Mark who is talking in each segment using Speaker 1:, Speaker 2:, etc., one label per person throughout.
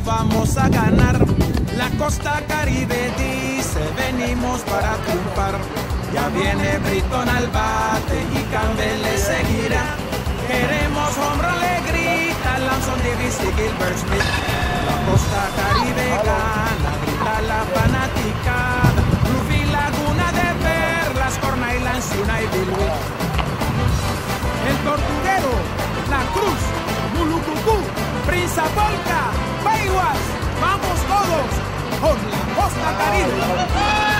Speaker 1: vamos a ganar. La costa caribe dice venimos para triunfar. Ya viene Britton al bate y Campbell le seguirá. Queremos home run, le grita Lanson Davis y Gilbert Smith. La costa caribe gana, grita la fanaticada. Bluefield, Laguna de Perlas, Corn Island, Univille. El Tortuguero, La Cruz, Mulucucú, Prince Polka, Baiguas, vamos todos con la costa caribe.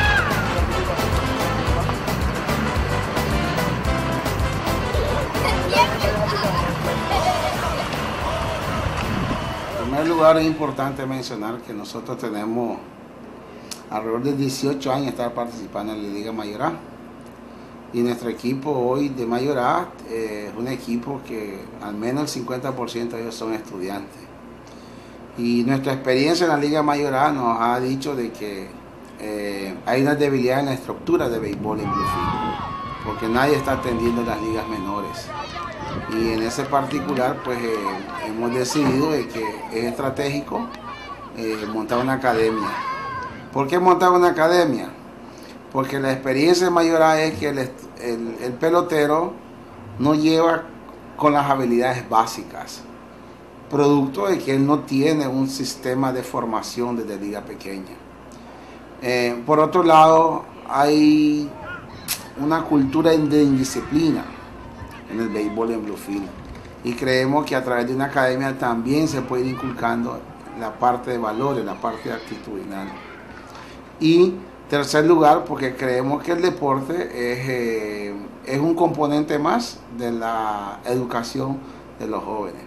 Speaker 2: En primer lugar, es importante mencionar que nosotros tenemos alrededor de 18 años de estar participando en la Liga Mayor A. Y nuestro equipo hoy de Mayor A es un equipo que al menos el 50% de ellos son estudiantes. Y nuestra experiencia en la Liga Mayor A nos ha dicho de que hay una debilidad en la estructura de béisbol en Bluefield, porque nadie está atendiendo las ligas menores. Y en ese particular pues hemos decidido de que es estratégico montar una academia. ¿Por qué montar una academia? Porque la experiencia de Mayor A es que el pelotero no lleva con las habilidades básicas, producto de que él no tiene un sistema de formación desde liga pequeña. Por otro lado, hay una cultura de indisciplina en el béisbol en Bluefield, y creemos que a través de una academia también se puede ir inculcando la parte de valores, la parte actitudinal. Y tercer lugar, porque creemos que el deporte es un componente más de la educación de los jóvenes.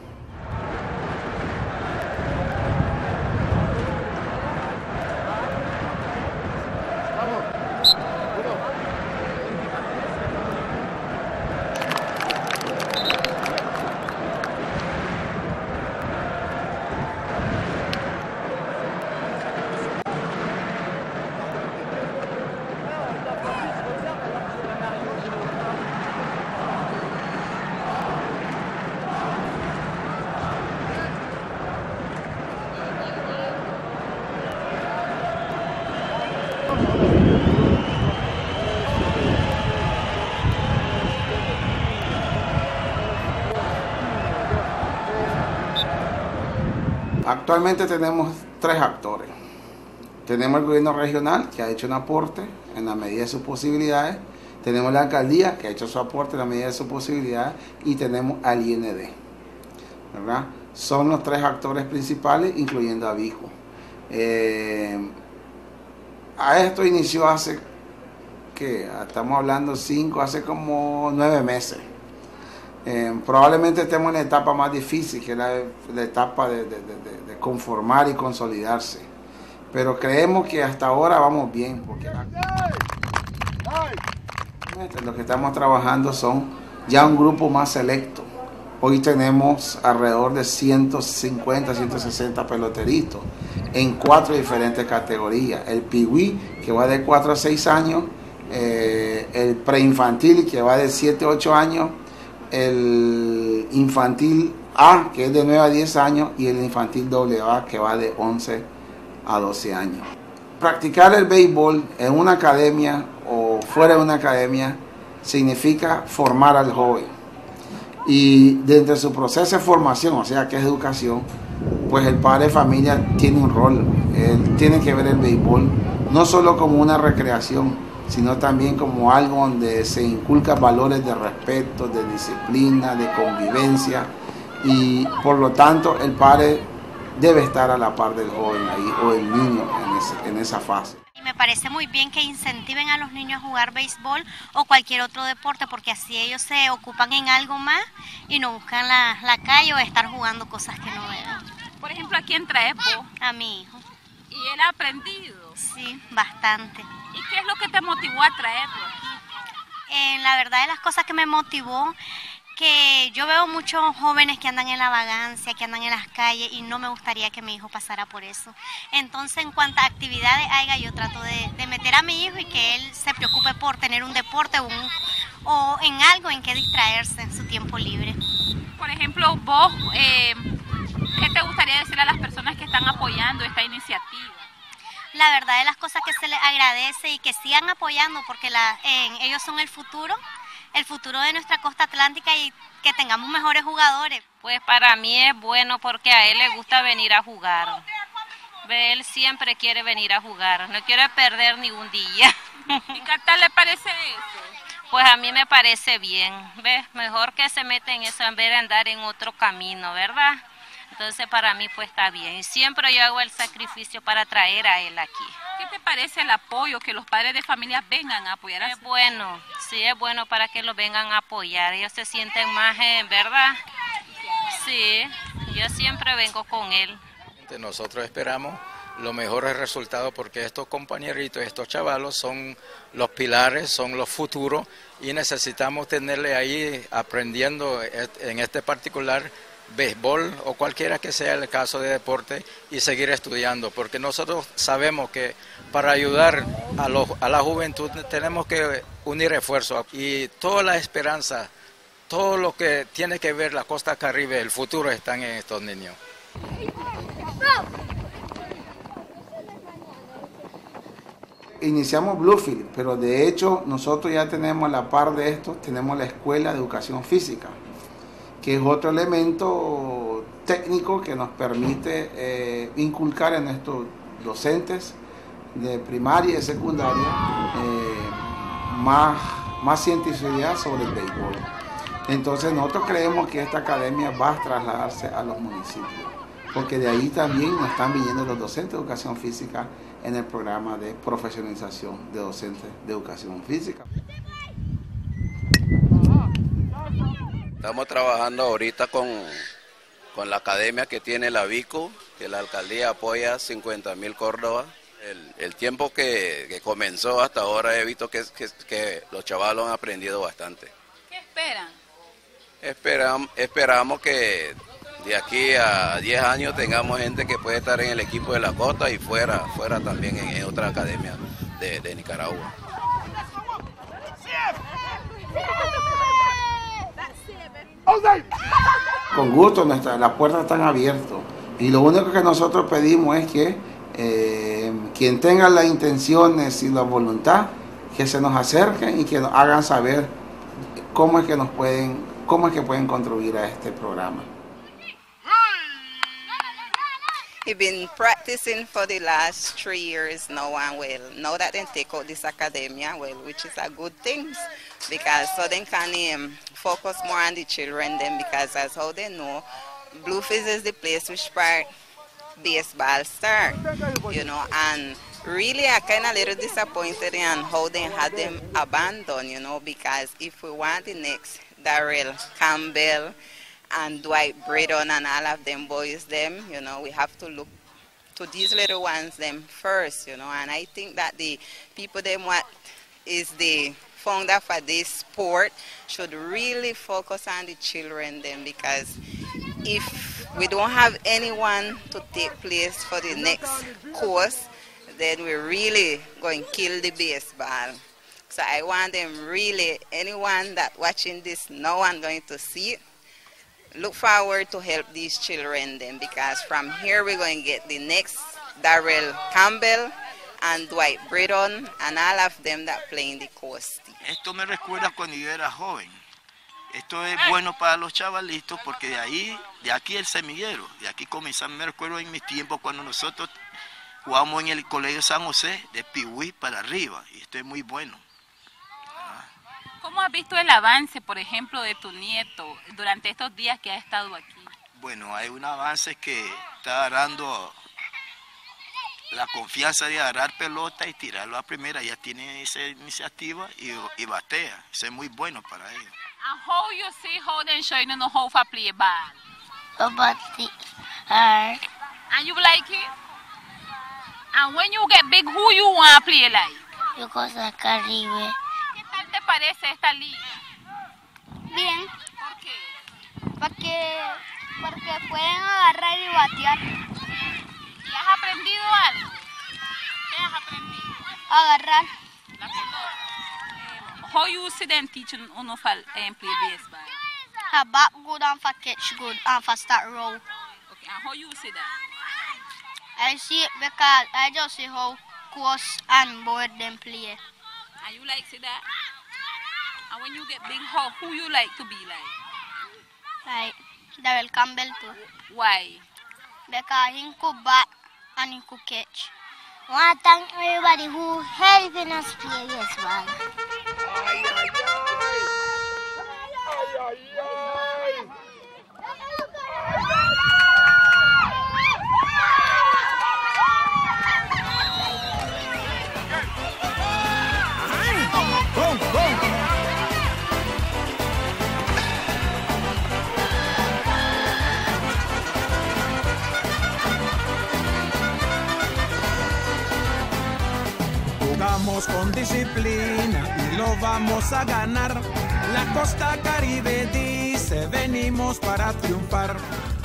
Speaker 2: Actualmente tenemos 3 actores. Tenemos el gobierno regional, que ha hecho un aporte en la medida de sus posibilidades. Tenemos la alcaldía, que ha hecho su aporte en la medida de sus posibilidades. Y tenemos al IND, ¿verdad? Son los 3 actores principales, incluyendo a Vijo. A esto inició hace, ¿qué? Estamos hablando hace como 9 meses. Probablemente estemos en la etapa más difícil, que es la etapa de conformar y consolidarse. Pero creemos que hasta ahora vamos bien, porque lo que estamos trabajando son ya un grupo más selecto. Hoy tenemos alrededor de 150, 160 peloteritos en 4 diferentes categorías. El Piwí, que va de 4 a 6 años, el preinfantil, que va de 7 a 8 años, el infantil A, que es de 9 a 10 años, y el infantil AA, que va de 11 a 12 años. Practicar el béisbol en una academia o fuera de una academia significa formar al joven. Y dentro de su proceso de formación, o sea que es educación, pues el padre de familia tiene un rol. Él tiene que ver el béisbol no solo como una recreación, sino también como algo donde se inculcan valores de respeto, de disciplina, de convivencia, y por lo tanto el padre debe estar a la par del joven ahí, o el niño en esa fase.
Speaker 3: Y me parece muy bien que incentiven a los niños a jugar béisbol o cualquier otro deporte, porque así ellos se ocupan en algo más y no buscan la calle o estar jugando cosas que no deben.
Speaker 4: Por ejemplo, ¿a quién traes vos?
Speaker 3: A mi hijo.
Speaker 4: ¿Y él ha aprendido?
Speaker 3: Sí, bastante.
Speaker 4: ¿Y qué es lo que te motivó a traerlo?
Speaker 3: La verdad de las cosas que me motivó, que yo veo muchos jóvenes que andan en la vagancia, que andan en las calles, y no me gustaría que mi hijo pasara por eso. Entonces, en cuanto a actividades haya, yo trato de meter a mi hijo y que él se preocupe por tener un deporte o en algo en que distraerse en su tiempo libre.
Speaker 4: Por ejemplo, vos, ¿qué te gustaría gustaría decir a las personas que están apoyando esta iniciativa?
Speaker 3: La verdad de las cosas que se les agradece y que sigan apoyando porque ellos son el futuro de nuestra costa atlántica y que tengamos mejores jugadores.
Speaker 5: Pues para mí es bueno porque a él le gusta venir a jugar. Él siempre quiere venir a jugar, no quiere perder ni un día.
Speaker 4: ¿Y qué tal le parece eso?
Speaker 5: Pues a mí me parece bien, ¿ves? Mejor que se meta en eso en vez de andar en otro camino, ¿verdad? Entonces para mí pues está bien. Y siempre yo hago el sacrificio para traer a él aquí.
Speaker 4: ¿Qué te parece el apoyo que los padres de familia vengan a apoyar a
Speaker 5: Es bueno, sí es bueno para que lo vengan a apoyar. Ellos se sienten más, ¿verdad? Sí, yo siempre vengo con él.
Speaker 6: Nosotros esperamos los mejores resultados porque estos compañeritos, estos chavalos son los pilares, son los futuros y necesitamos tenerle ahí aprendiendo en este particular béisbol o cualquiera que sea el caso de deporte y seguir estudiando porque nosotros sabemos que para ayudar a la juventud tenemos que unir esfuerzos y toda la esperanza, todo lo que tiene que ver la costa caribe, el futuro están en estos niños.
Speaker 2: Iniciamos Bluefield, pero de hecho nosotros ya tenemos a la par de esto, tenemos la Escuela de Educación Física, que es otro elemento técnico que nos permite inculcar en nuestros docentes de primaria y de secundaria más cientificidad sobre el béisbol. Entonces nosotros creemos que esta academia va a trasladarse a los municipios, porque de ahí también nos están viniendo los docentes de educación física en el programa de profesionalización de docentes de educación física.
Speaker 7: Estamos trabajando ahorita con la academia que tiene la Vico, que la alcaldía apoya 50.000 Córdoba. El tiempo que comenzó hasta ahora he visto que los chavalos han aprendido bastante.
Speaker 4: ¿Qué esperan?
Speaker 7: Esperamos que de aquí a 10 años tengamos gente que puede estar en el equipo de la costa y fuera también en otra academia de Nicaragua.
Speaker 2: Con gusto, las puertas están abiertas y lo único que nosotros pedimos es que quien tenga las intenciones y la voluntad, que se nos acerquen y que nos hagan saber cómo es que pueden contribuir a este programa.
Speaker 8: He's been practicing for the last 3 years now, and now that they take out this academia, which is a good thing, because so they can focus more on the children then, because as how they know, Bluefields is the place which part baseball start, and really I kind of a little disappointed in how they had them abandoned, because if we want the next Darrell Campbell and Dwight Bridon and all of them boys, we have to look to these little ones them first, and I think that the people what is the founder for this sport should really focus on the children then, because if we don't have anyone to take place for the next course, then we're really going to kill the baseball. So I want them really, anyone that watching this now and going to see it, look forward to help these children then, because from here we're going to get the next Darrell Campbell and Dwight Bridon and all of them that play in the coast.
Speaker 9: Esto me recuerda cuando yo era joven. Esto es bueno para los chavalitos porque de aquí el semillero, de aquí comenzamos. Me recuerdo en mis tiempos cuando nosotros jugamos en el Colegio San José, de Pihuí para arriba, y esto es muy bueno.
Speaker 4: ¿Cómo has visto el avance, por ejemplo, de tu nieto durante estos días que ha estado aquí?
Speaker 9: Bueno, hay un avance que está agarrando la confianza de agarrar pelota y tirarlo a primera. Ya tiene esa iniciativa y batea. Eso es muy bueno para ellos.
Speaker 4: And how you see how they showing you how to play ball?
Speaker 10: About the art.
Speaker 4: And you like it? And when you get big, who you want to play like?
Speaker 10: Yo Costa Caribe.
Speaker 4: ¿Qué tal te parece esta liga?
Speaker 10: Bien.
Speaker 4: ¿Por qué?
Speaker 10: Porque pueden agarrar y batear.
Speaker 4: ¿Y has aprendido algo? ¿Qué has aprendido?
Speaker 10: Agarrar.
Speaker 4: La pelota. How you see them teaching uno play baseball?
Speaker 10: Bat good and for catch good and for start roll.
Speaker 4: Okay. And how you see that?
Speaker 10: I see it because I just see how close and board them play.
Speaker 4: And you like see that? And when you get big, who you like to be like?
Speaker 10: Like Daryl Campbell too.
Speaker 4: Why?
Speaker 10: Because he could bat and he could catch.
Speaker 11: I want to thank everybody who helping us play baseball.
Speaker 1: Jugamos con disciplina y lo vamos a ganar. La Costa Caribe dice venimos para triunfar.